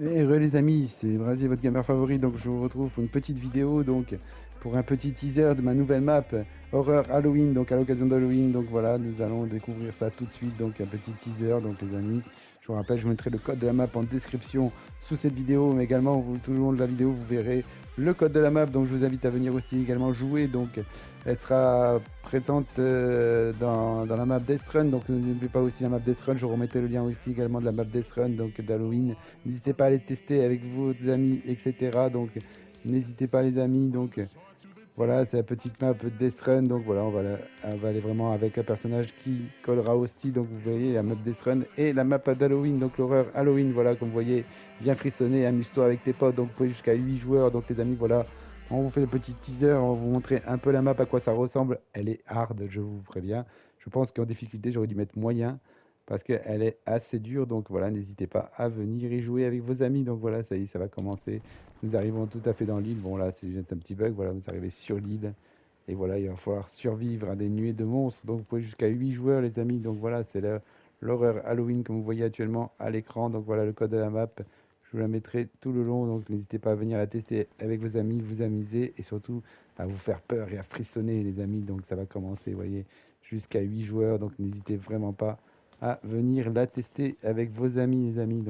Et re les amis, c'est Brasier, votre gamer favori, donc je vous retrouve pour une petite vidéo, donc pour un petit teaser de ma nouvelle map horreur Halloween, donc à l'occasion d'Halloween, donc voilà, nous allons découvrir ça tout de suite, donc un petit teaser, donc les amis, je vous rappelle, je vous mettrai le code de la map en description sous cette vidéo, mais également tout le long de la vidéo, vous verrez le code de la map, donc je vous invite à venir aussi également jouer, donc elle sera présente dans la map Death Run, donc n'oubliez pas aussi la map Death Run, je vous remettrai le lien aussi également de la map Death Run, donc d'Halloween. N'hésitez pas à les tester avec vos amis, etc. Donc, n'hésitez pas les amis. Donc, voilà, c'est la petite map Death Run. Donc, voilà, on va aller vraiment avec un personnage qui collera au style. Donc, vous voyez la map Death Run et la map d'Halloween. Donc, l'horreur Halloween, voilà, comme vous voyez, viens frissonner, amuse-toi avec tes potes. Donc, vous pouvez jusqu'à 8 joueurs. Donc, les amis, voilà, on vous fait le petit teaser. On va vous montrer un peu la map, à quoi ça ressemble. Elle est hard, je vous préviens. Je pense qu'en difficulté, j'aurais dû mettre moyen parce qu'elle est assez dure. Donc voilà, n'hésitez pas à venir y jouer avec vos amis. Donc voilà, ça y est, ça va commencer. Nous arrivons tout à fait dans l'île. Bon là, c'est juste un petit bug. Voilà, vous arrivez sur l'île. Et voilà, il va falloir survivre à des nuées de monstres. Donc vous pouvez jusqu'à 8 joueurs, les amis. Donc voilà, c'est l'horreur Halloween comme vous voyez actuellement à l'écran. Donc voilà le code de la map. Je vous la mettrai tout le long. Donc n'hésitez pas à venir la tester avec vos amis, vous amuser et surtout à vous faire peur et à frissonner, les amis. Donc ça va commencer, vous voyez, jusqu'à 8 joueurs. Donc n'hésitez vraiment pas à venir la tester avec vos amis, les amis.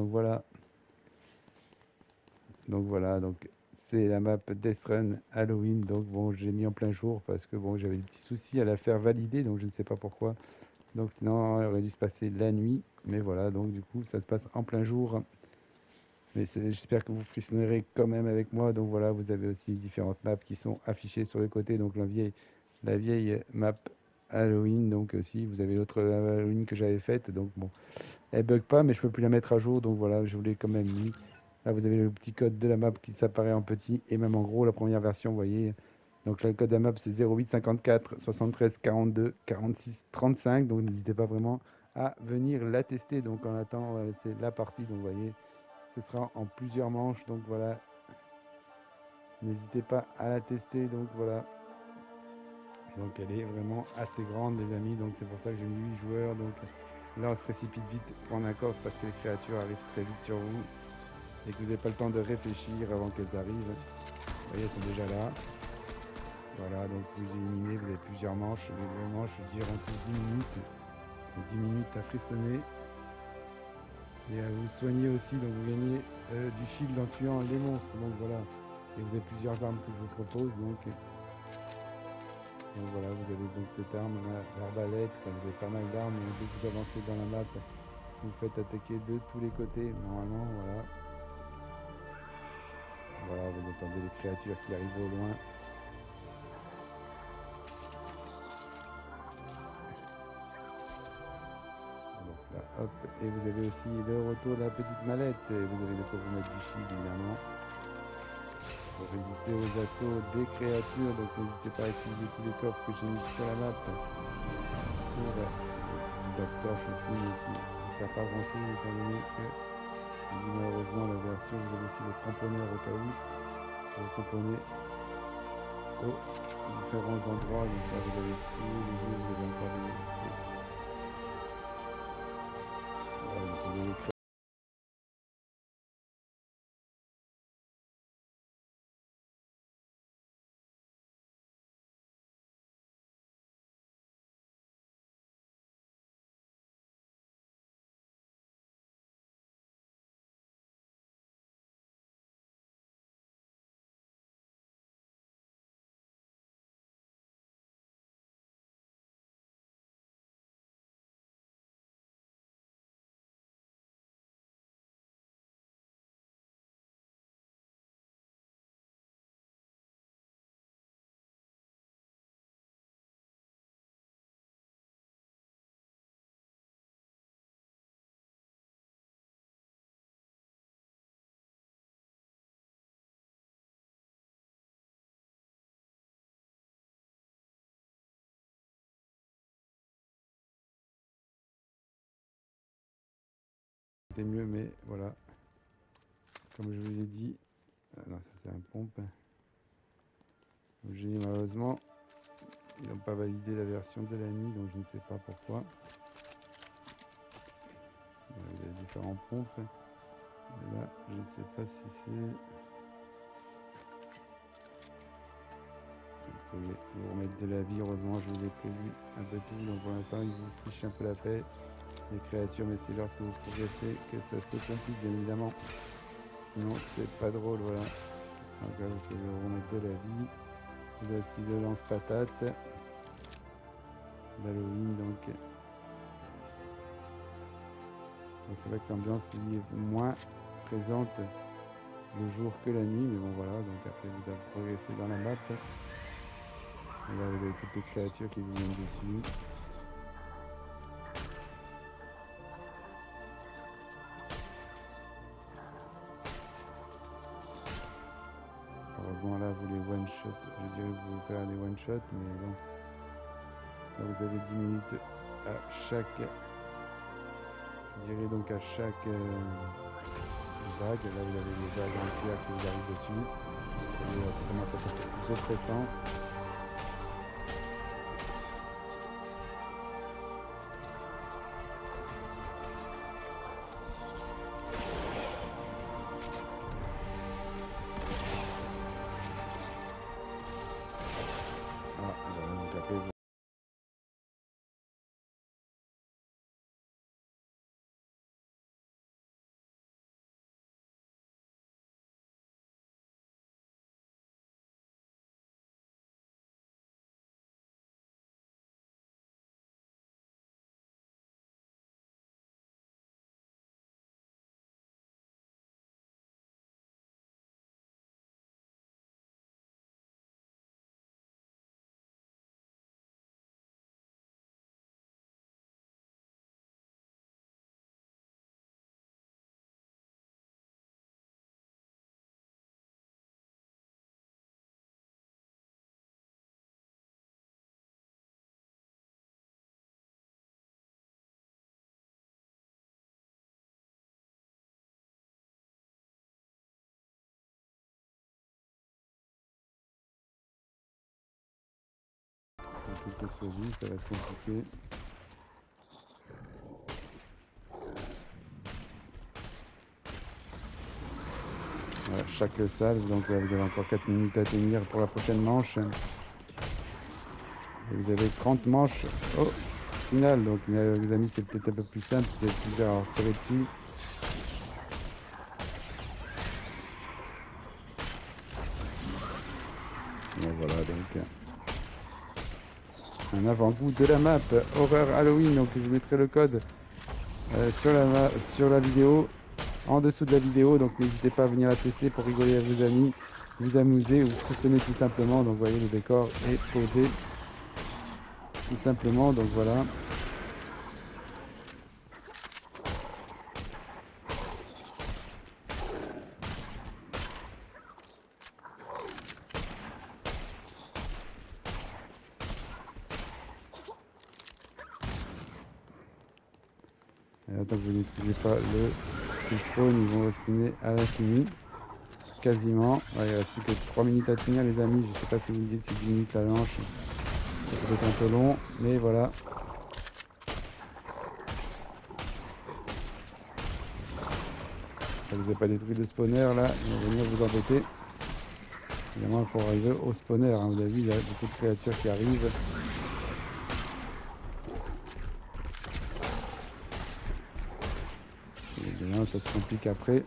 Donc voilà, donc c'est la map Death Run Halloween. Donc bon, j'ai mis en plein jour parce que bon, j'avais des petits soucis à la faire valider, donc je ne sais pas pourquoi. Donc sinon, elle aurait dû se passer la nuit, mais voilà, donc du coup, ça se passe en plein jour. Mais j'espère que vous frissonnerez quand même avec moi. Donc voilà, vous avez aussi différentes maps qui sont affichées sur les côtés. Donc la vieille map Halloween. Donc aussi, vous avez l'autre Halloween que j'avais faite. Donc bon, elle bug pas, mais je peux plus la mettre à jour. Donc voilà, je vous l'ai quand même mis. Là, vous avez le petit code de la map qui s'apparaît en petit et même en gros, la première version, vous voyez. Donc là, le code de la map, c'est 08 54 73 42 46 35. Donc n'hésitez pas vraiment à venir la tester. Donc on attend, c'est la partie. Donc vous voyez, ce sera en plusieurs manches. Donc voilà, n'hésitez pas à la tester. Donc voilà. Donc elle est vraiment assez grande, les amis. Donc c'est pour ça que j'ai mis 8 joueurs. Donc là, on se précipite vite pour prendre un coffre parce que les créatures arrivent très vite sur vous et que vous n'avez pas le temps de réfléchir avant qu'elles arrivent. Vous voyez, elles sont déjà là. Voilà, donc vous éliminez, vous avez plusieurs manches. Les manches durent tous 10 minutes. Donc 10 minutes à frissonner et à vous soigner aussi. Donc vous gagnez du shield en tuant les monstres. Donc voilà. Et vous avez plusieurs armes que je vous propose. Donc voilà, vous avez donc cette arme, l'arbalète. Enfin, vous avez pas mal d'armes. Et dès que vous avancez dans la map, vous faites attaquer de tous les côtés. Normalement, voilà. Voilà, vous entendez les créatures qui arrivent au loin. Donc là, hop, et vous avez aussi le retour de la petite mallette, et vous avez de quoi vous mettre du shield évidemment, pour résister aux assauts des créatures, donc n'hésitez pas à utiliser tous les coffres que j'ai mis sur la map, pour le petit back torche aussi, mais qui ne sert pas grand chose étant donné que malheureusement la version, vous avez aussi le cramponneur au cas où, pour vous cramponner aux différents endroits, donc là vous avez tous les jours, vous avez encore voilà, vous avez les c'était mieux, mais voilà, comme je vous ai dit, non ça c'est un pompe. J'ai malheureusement, ils n'ont pas validé la version de la nuit, donc je ne sais pas pourquoi. Il y a différents pompes. Là, je ne sais pas si c'est... Vous pouvez vous remettre de la vie, heureusement je vous ai prévu un peu tout, donc pour l'instant ils vous fichent un peu la paix, les créatures, mais c'est lorsque vous progressez que ça se complique bien évidemment, sinon c'est pas drôle, voilà. Donc là vous pouvez vous remettre de la vie, voici le lance-patate d'Halloween, donc bon, c'est vrai que l'ambiance y est moins présente le jour que la nuit, mais bon voilà, donc après vous avez progressé dans la map. Et là vous avez toutes les créatures qui vous viennent dessus. Heureusement là vous les one shot, je dirais que vous faire des one shot, mais bon. Là vous avez 10 minutes à chaque, je dirais donc à chaque vague. Là vous avez les vagues entières qui vous arrivent dessus. Et ça commence à être plus oppressant. Ah, donc après vous... Quelques explosives, ça va être compliqué. Voilà, chaque salve, donc là, vous avez encore 4 minutes à tenir pour la prochaine manche. Et vous avez 30 manches au final, donc les amis c'est peut-être un peu plus simple, c'est plusieurs à tirer dessus. Donc voilà, donc un avant-goût de la map Horreur Halloween, donc je mettrai le code sur la vidéo, en dessous de la vidéo, donc n'hésitez pas à venir la tester pour rigoler avec vos amis, vous amuser ou frissonner tout simplement. Donc vous voyez, le décor est posé tout simplement, donc voilà. Et tant que vous n'utilisez pas le spawn, ils vont respawner à l'infini. Quasiment. Ouais, il reste plus que 3 minutes à tenir les amis. Je sais pas si vous me dites c'est 10 minutes la manche. Ça peut être un peu long, mais voilà. Ça vous a pas détruit le spawner là, ils vont venir vous embêter. Évidemment il faut arriver au spawner, hein. Vous avez vu, il y a beaucoup de créatures qui arrivent. Et évidemment ça se complique après.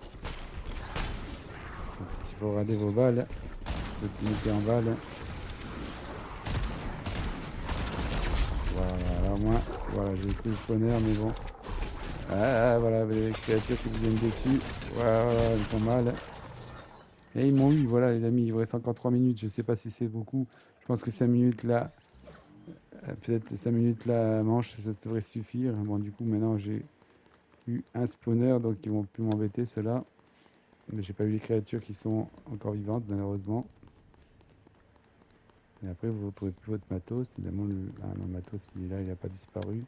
Il faut rader vos balles, l'optimité en balles. Voilà, au moins, voilà, j'ai pris le spawner, mais bon. Ah, voilà, les créatures qui vous viennent dessus. Voilà, ils font mal. Et ils m'ont eu, voilà les amis, il vous reste encore 3 minutes. Je sais pas si c'est beaucoup. Je pense que 5 minutes là, peut-être 5 minutes la manche, ça devrait suffire. Bon, du coup, maintenant j'ai eu un spawner, donc ils vont plus m'embêter ceux-là. Mais j'ai pas eu les créatures qui sont encore vivantes, malheureusement. Et après, vous retrouvez plus votre matos. Évidemment, ah non, le matos, il est là, il n'a pas disparu.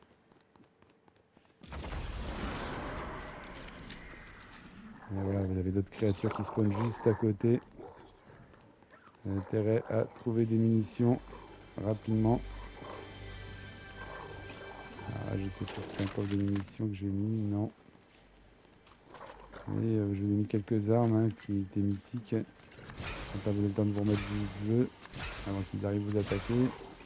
Et voilà, vous avez d'autres créatures qui spawnent juste à côté. Vous avez intérêt à trouver des munitions rapidement. Ah, je sais pas si c'est encore des munitions que j'ai mis, non. Et je vous ai mis quelques armes hein, qui étaient mythiques. Comme ça vous avez le temps de vous remettre du jeu avant qu'ils arrivent vous attaquer.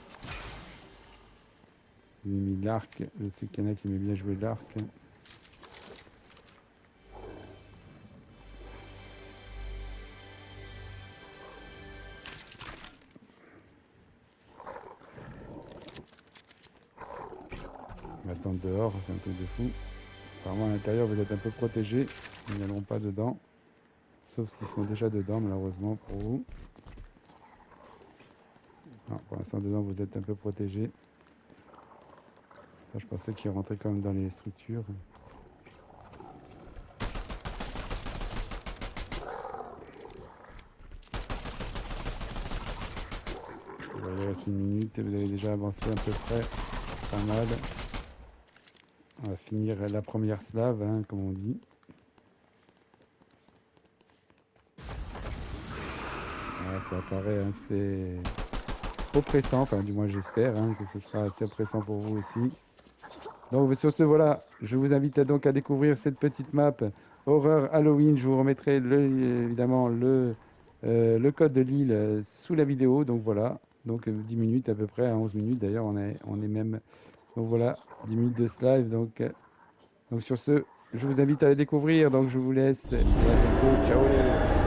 J'ai mis l'arc, je sais qu'il y en a qui aiment bien jouer l'arc. On va attendre dehors, c'est un truc de fou. Apparemment à l'intérieur vous êtes un peu protégés, ils n'alleront pas dedans. Sauf s'ils sont déjà dedans malheureusement pour vous. Non, pour l'instant dedans vous êtes un peu protégés. Je pensais qu'ils rentraient quand même dans les structures. Il reste une minute et vous avez déjà avancé à peu près pas mal. On va finir la première slave, hein, comme on dit. Voilà, ça apparaît assez oppressant, enfin du moins j'espère hein, que ce sera assez oppressant pour vous aussi. Donc sur ce voilà, je vous invite donc à découvrir cette petite map horreur Halloween. Je vous remettrai évidemment le code de l'île sous la vidéo. Donc voilà, donc 10 minutes à peu près, à 11 minutes d'ailleurs on est même. Donc voilà, 10 minutes de ce live. Donc sur ce, je vous invite à la découvrir. Donc je vous laisse et à bientôt. Ciao.